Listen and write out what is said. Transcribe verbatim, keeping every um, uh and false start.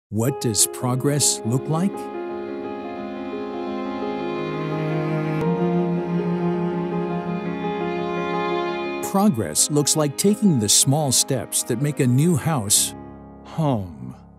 What does progress look like? Progress looks like taking the small steps that make a new house home.